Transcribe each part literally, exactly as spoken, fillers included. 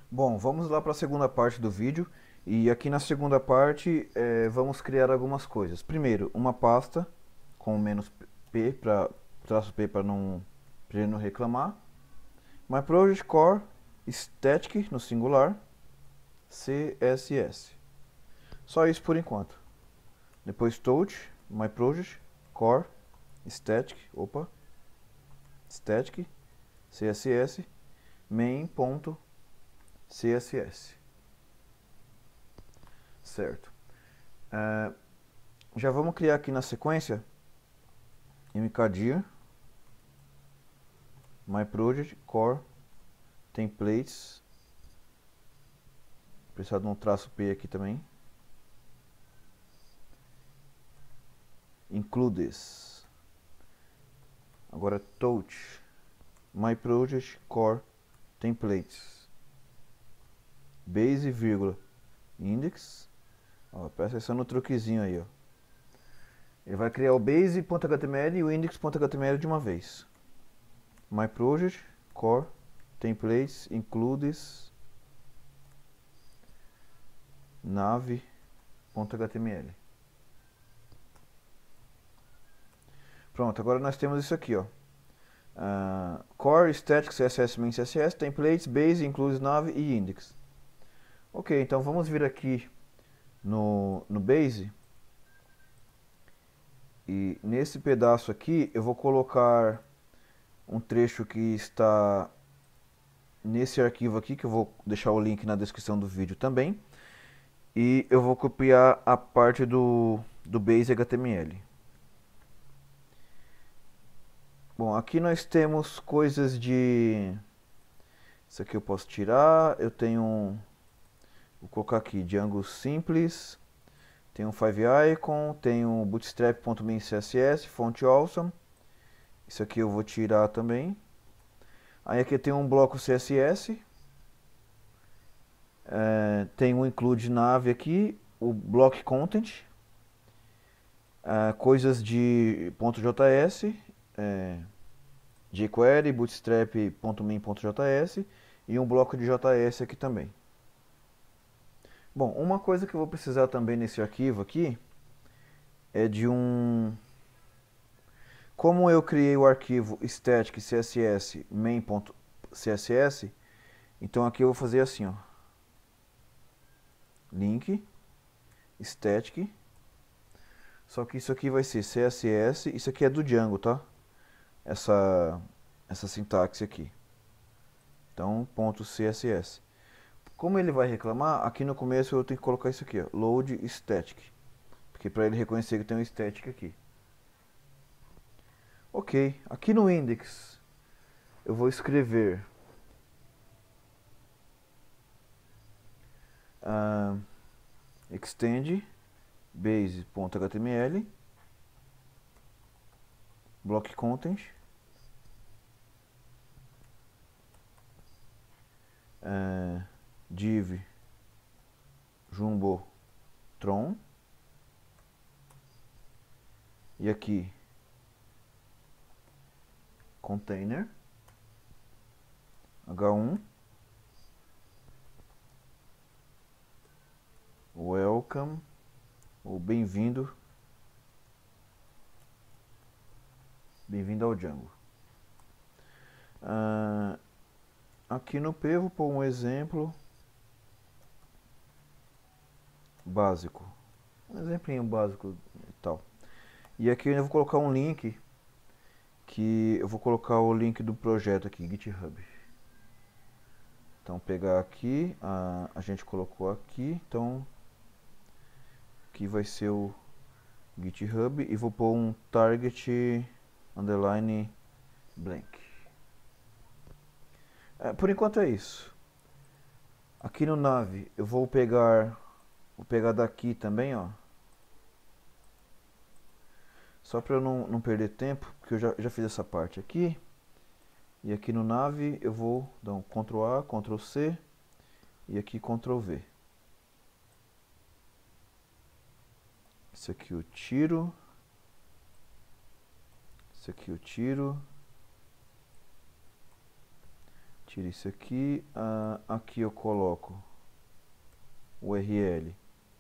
Bom, vamos lá para a segunda parte do vídeo. E aqui na segunda parte eh, vamos criar algumas coisas. Primeiro, uma pasta com menos P para traço P para não, pra ele não reclamar. My Project Core Static no singular C S S. Só isso por enquanto. Depois touch My Project Core Static, opa, Static C S S main.css. Certo. Uh, já vamos criar aqui na sequência mkdir my project core templates, precisar de um traço P aqui também, includes, agora touch my project core templates, base vírgula index. Ó, presta atenção no truquezinho aí, ó. Ele vai criar o base.html e o index.html de uma vez. My project core templates includes nav.html. Pronto, agora nós temos isso aqui, ó. Uh, core static css main css templates base includes nav e index. Ok, então vamos vir aqui no, no base. E nesse pedaço aqui eu vou colocar um trecho que está nesse arquivo aqui, que eu vou deixar o link na descrição do vídeo também. E eu vou copiar a parte do, do base H T M L. Bom, aqui nós temos coisas de... Isso aqui eu posso tirar. Eu tenho um... Vou colocar aqui Django simples. Tem um five icon, tem um bootstrap.min css, font awesome. Isso aqui eu vou tirar também. Aí aqui tem um bloco C S S. É, tem um include nav aqui, o block content. É, coisas de .js, é, jQuery, bootstrap.min.js e um bloco de J S aqui também. Bom, uma coisa que eu vou precisar também nesse arquivo aqui é de um... Como eu criei o arquivo static css main.css, então aqui eu vou fazer assim, ó. Link static. Só que isso aqui vai ser C S S, isso aqui é do Django, tá? Essa essa sintaxe aqui. Então, ponto .css. Como ele vai reclamar, aqui no começo eu tenho que colocar isso aqui, ó, load static, porque para ele reconhecer que tem um static aqui. Ok, aqui no index eu vou escrever uh, extend base.html block content uh, div jumbotron e aqui container H um welcome ou bem-vindo bem-vindo ao Django. Uh, aqui no P eu vou pôr um exemplo básico, um exemplinho básico e tal. E aqui eu vou colocar um link, que eu vou colocar o link do projeto aqui, GitHub. Então pegar aqui, a, a gente colocou aqui, então aqui vai ser o GitHub e vou pôr um target underline blank. É, por enquanto é isso. Aqui no nav eu vou pegar, vou pegar daqui também, ó. Só para eu não, não perder tempo, porque eu já, já fiz essa parte aqui. E aqui no nav eu vou dar um control A, control C e aqui control V. Isso aqui eu tiro. Isso aqui eu tiro. Tira isso aqui. Uh, aqui eu coloco o U R L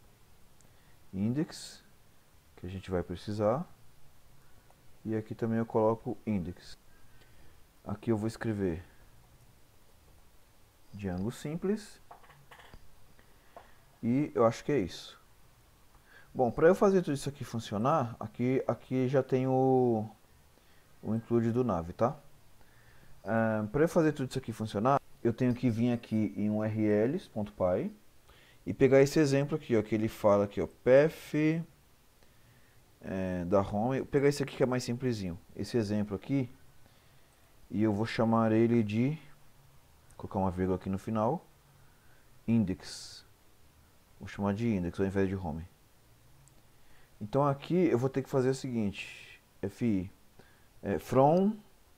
index, que a gente vai precisar. E aqui também eu coloco index. Aqui eu vou escrever Django simples. E eu acho que é isso. Bom, para eu fazer tudo isso aqui funcionar, aqui, aqui já tem o, o include do Nave, tá? Uh, para eu fazer tudo isso aqui funcionar, eu tenho que vir aqui em U R Ls.py e pegar esse exemplo aqui, ó, que ele fala aqui, ó, path é, da home. Eu vou pegar esse aqui que é mais simplesinho, esse exemplo aqui, e eu vou chamar ele de, vou colocar uma vírgula aqui no final, index. Vou chamar de index ao invés de home. Então aqui eu vou ter que fazer o seguinte, fi é, from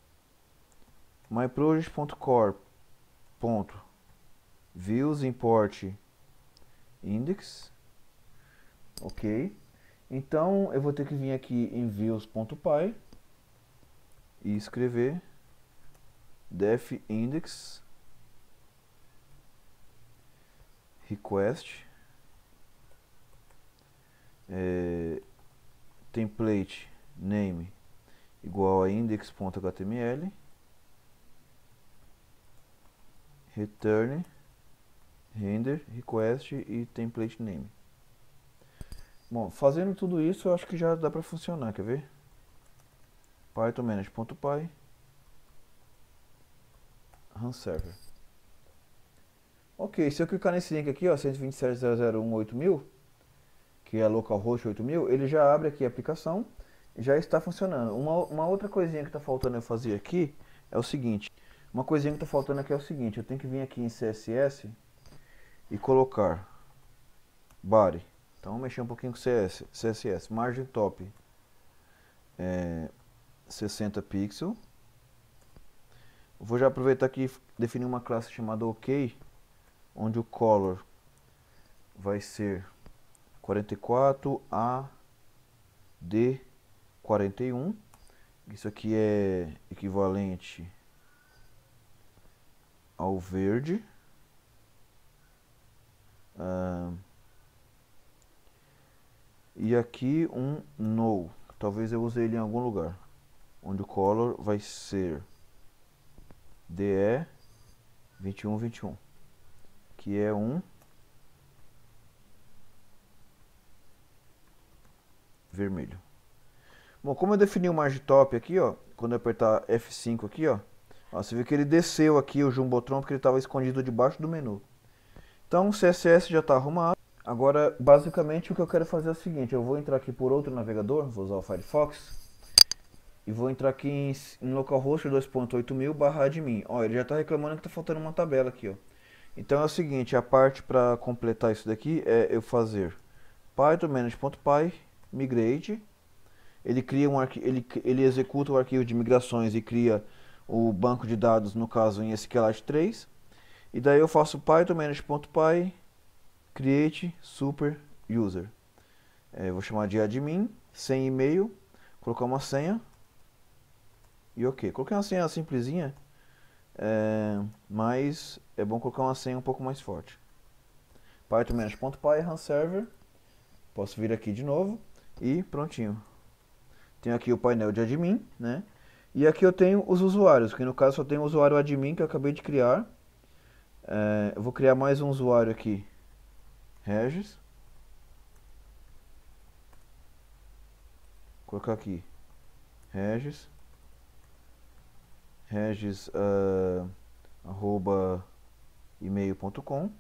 myproject.core.views import index. Ok. Então eu vou ter que vir aqui em views.py e escrever def index request é, template name igual a index.html return render request e template name. Bom, fazendo tudo isso eu acho que já dá para funcionar, quer ver? Python manage.py run server. Ok, se eu clicar nesse link aqui, ó, cento e vinte e sete ponto zero zero ponto um ponto oito mil, que é localhost oito mil, ele já abre aqui a aplicação e já está funcionando. Uma, uma outra coisinha que está faltando eu fazer aqui é o seguinte. Uma coisinha que está faltando aqui é o seguinte. Eu tenho que vir aqui em C S S e colocar body. Então vamos mexer um pouquinho com C S S. Margem top é, sessenta pixels. Vou já aproveitar aqui e definir uma classe chamada OK, onde o color vai ser quarenta e quatro A D quarenta e um. Isso aqui é equivalente ao verde. Ah, e aqui um no. Talvez eu use ele em algum lugar. Onde o color vai ser D E vinte e um vinte e um. Que é um vermelho. Bom, como eu defini o margem top aqui, ó, quando eu apertar F cinco aqui, ó, ó, você vê que ele desceu aqui o Jumbotron porque ele estava escondido debaixo do menu. Então o C S S já está arrumado. Agora, basicamente, o que eu quero fazer é o seguinte. Eu vou entrar aqui por outro navegador, vou usar o Firefox. E vou entrar aqui em, em localhost dois ponto oito mil barra admin. Ó, ele já está reclamando que está faltando uma tabela aqui, ó. Então é o seguinte, a parte para completar isso daqui é eu fazer python manage.py migrate. Ele cria um arquivo, ele, ele executa o arquivo de migrações e cria o banco de dados, no caso em SQLite três. E daí eu faço python manage.py create super user. É, eu vou chamar de admin, sem e-mail, colocar uma senha e ok. Coloquei uma senha simplesinha, é, mas é bom colocar uma senha um pouco mais forte. python manage.py run server. Posso vir aqui de novo e prontinho. Tenho aqui o painel de admin, né? E aqui eu tenho os usuários, que no caso só tem o usuário admin que eu acabei de criar. É, eu vou criar mais um usuário aqui, Regis. Vou colocar aqui, Regis. Regis, uh, arroba e-mail ponto com.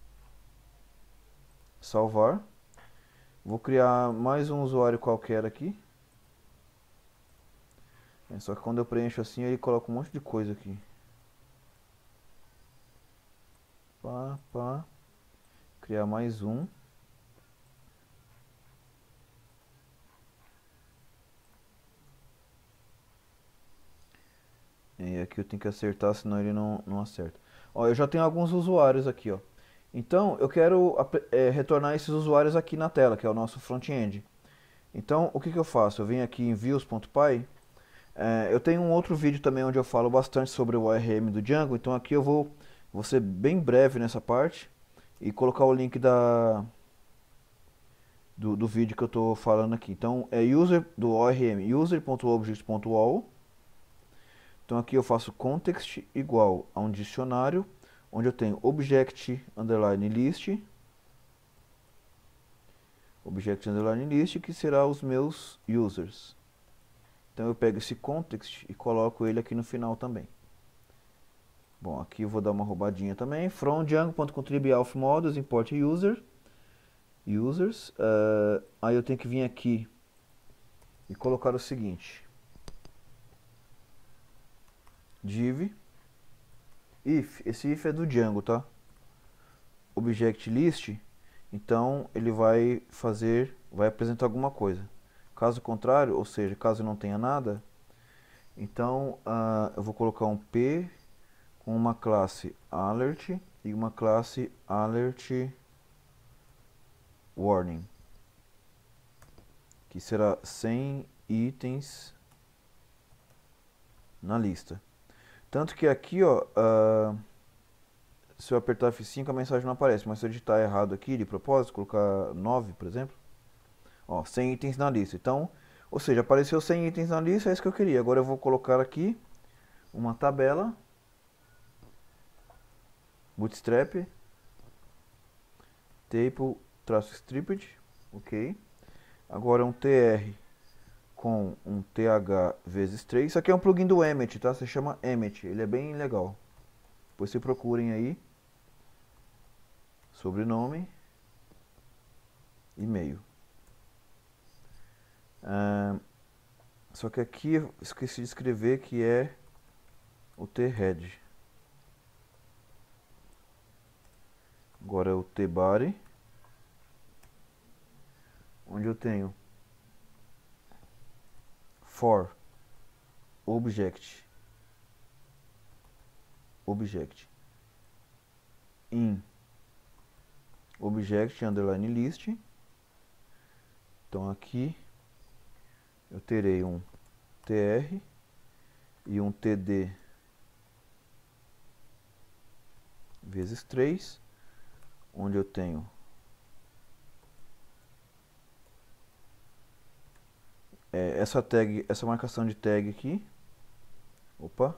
Salvar. Vou criar mais um usuário qualquer aqui. É, só que quando eu preencho assim, ele coloca um monte de coisa aqui. Pá, pá. Criar mais um. E aqui eu tenho que acertar, senão ele não, não acerta. Ó, eu já tenho alguns usuários aqui, ó. Então, eu quero é, retornar esses usuários aqui na tela, que é o nosso front-end. Então, o que, que eu faço? Eu venho aqui em views.py. É, eu tenho um outro vídeo também onde eu falo bastante sobre o O R M do Django, então aqui eu vou, vou ser bem breve nessa parte e colocar o link da, do, do vídeo que eu estou falando aqui. Então é user do O R M, user.object.all. Então aqui eu faço context igual a um dicionário, onde eu tenho object underline list, object underline list, que será os meus users. Então eu pego esse context e coloco ele aqui no final também. Bom, aqui eu vou dar uma roubadinha também. From django.contrib auth models import user, users. Uh, aí eu tenho que vir aqui e colocar o seguinte: div if. Esse if é do Django, tá? Object list. Então ele vai fazer, vai apresentar alguma coisa. Caso contrário, ou seja, caso não tenha nada, então uh, eu vou colocar um P com uma classe alert e uma classe alert warning, que será cem itens na lista. Tanto que aqui, ó, uh, se eu apertar F cinco a mensagem não aparece, mas se eu digitar errado aqui de propósito, colocar nove, por exemplo, ó, cem itens na lista. Então, ou seja, apareceu cem itens na lista, é isso que eu queria. Agora eu vou colocar aqui uma tabela bootstrap table traço stripped, ok. Agora um tr com um th vezes três. Isso aqui é um plugin do Emmet, tá? Se chama Emmet, ele é bem legal. Depois se procurem aí. Sobrenome, e-mail. Ah, só que aqui eu esqueci de escrever que é o thead. Agora é o tbody, onde eu tenho for object object in object underline list. Então aqui eu terei um tr e um td vezes três, onde eu tenho é, essa tag, essa marcação de tag aqui. Opa.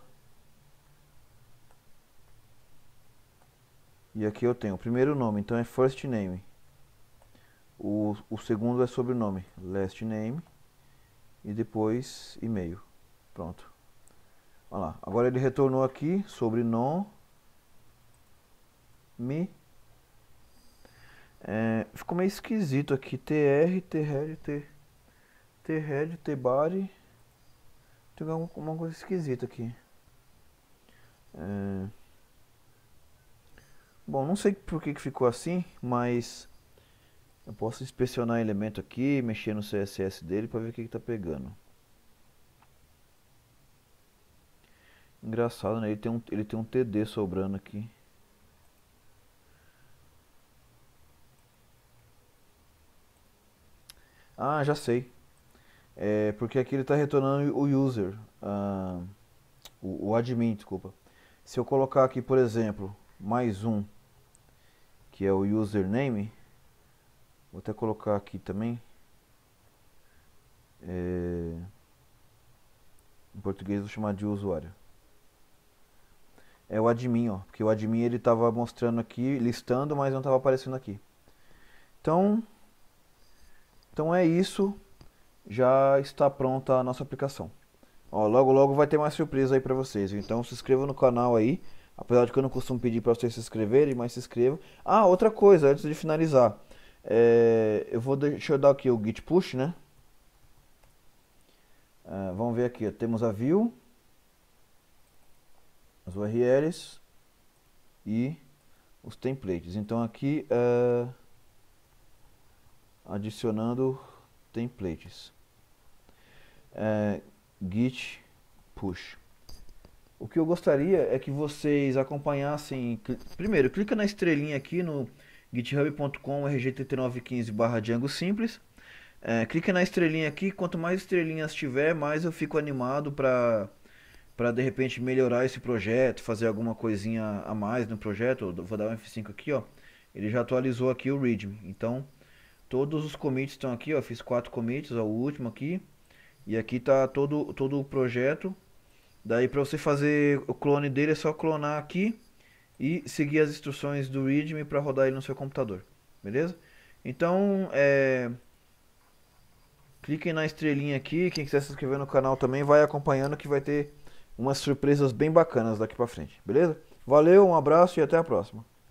E aqui eu tenho o primeiro nome, então é first name. O, o segundo é sobrenome, last name. E depois e-mail. Pronto. Olha lá. Agora ele retornou aqui sobrenome. É, ficou meio esquisito aqui. tr, thead, t, thead, tbody. Tem alguma coisa esquisita aqui. É... Bom, não sei por que que ficou assim, mas eu posso inspecionar elemento aqui, mexer no C S S dele para ver o que que tá pegando. Engraçado, né? Ele tem um, ele tem um T D sobrando aqui. Ah, já sei. É porque aqui ele está retornando o user, ah, o, o admin, desculpa. Se eu colocar aqui, por exemplo, mais um, que é o username, vou até colocar aqui também. É, em português vou chamar de usuário. É o admin, ó, porque o admin ele estava mostrando aqui, listando, mas não estava aparecendo aqui. Então, então é isso. Já está pronta a nossa aplicação. Ó, logo logo vai ter mais surpresa aí pra vocês. Então se inscreva no canal aí. Apesar de que eu não costumo pedir para vocês se inscreverem, mas se inscrevam. Ah, outra coisa, antes de finalizar. É, eu vou deixa eu dar aqui o git push, né? É, vamos ver aqui, ó, temos a view, as U R Ls e os templates. Então aqui é, adicionando templates. É, git push. O que eu gostaria é que vocês acompanhassem. Primeiro, clica na estrelinha aqui no github ponto com r g t t nove um cinco barra Django Simples. É, clique na estrelinha aqui, quanto mais estrelinhas tiver, mais eu fico animado para para de repente melhorar esse projeto, fazer alguma coisinha a mais no projeto. Eu vou dar um F cinco aqui, ó. Ele já atualizou aqui o readme. Então, todos os commits estão aqui, ó. Fiz quatro commits, ó, o último aqui. E aqui tá todo todo o projeto. Daí para você fazer o clone dele é só clonar aqui e seguir as instruções do readme para rodar ele no seu computador. Beleza? Então, é, cliquem na estrelinha aqui. Quem quiser se inscrever no canal também vai acompanhando que vai ter umas surpresas bem bacanas daqui pra frente, beleza? Valeu, um abraço e até a próxima.